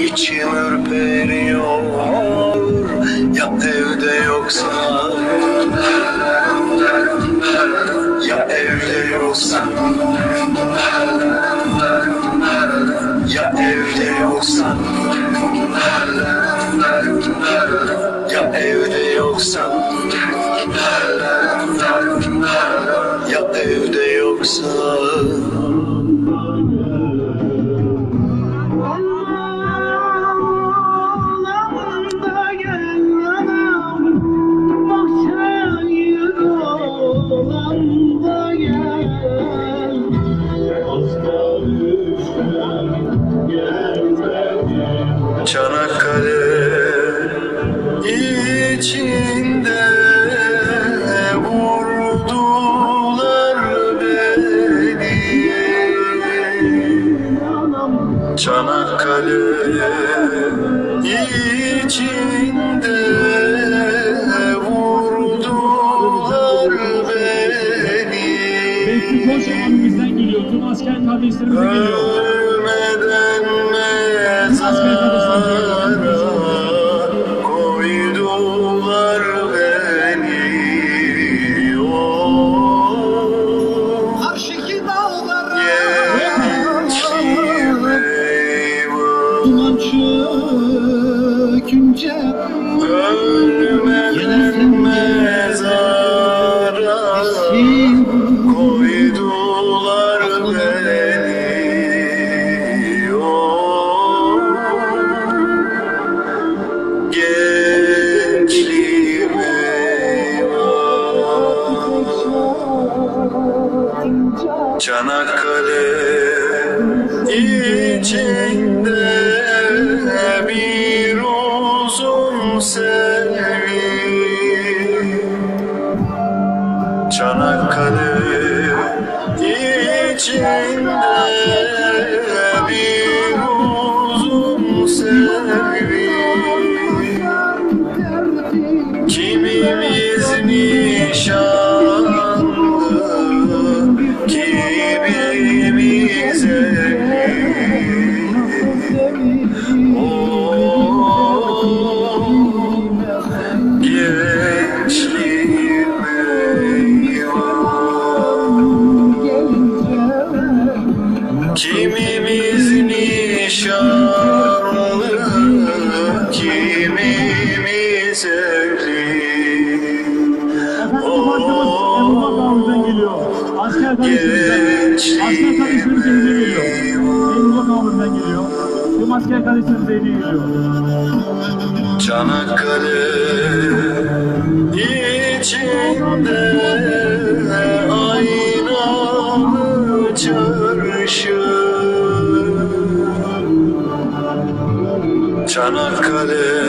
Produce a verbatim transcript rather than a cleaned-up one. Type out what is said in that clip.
İçim ürperiyor, ya evde yoksa, ya evde yoksa, ya evde yoksa, ya evde yoksa, ya evde yoksa. Çanakkale içinde vurdular beni. Çanakkale içinde vurdular beni. Koş abimizden geliyor. Tüm asker kardeşlerimize geliyor. Ölmeden mezara koydular beni. Oh, Karşıki dağlara gençliğim eyvah. duman çökünce Ölmeden mezara koydular beni. Oh, gençliğim eyvah. Çanakkale içinde bir uzun sevgi. Çanakkale içinde bir uzun sevgi. Kimimiz nişanlı, kimimiz evli. Oh, gençliğim eyvah. Kimimiz nişanlı, kimimiz evli. Emrullah abimizden geliyor. Asker kardeşlerimizden, asker kardeşlerimize hediye geliyor. Emrullah abimizden geliyor. Tüm asker kardeşlerimize hediye geliyor. Çanakkale içinde aynalı çarşı. Çanakkale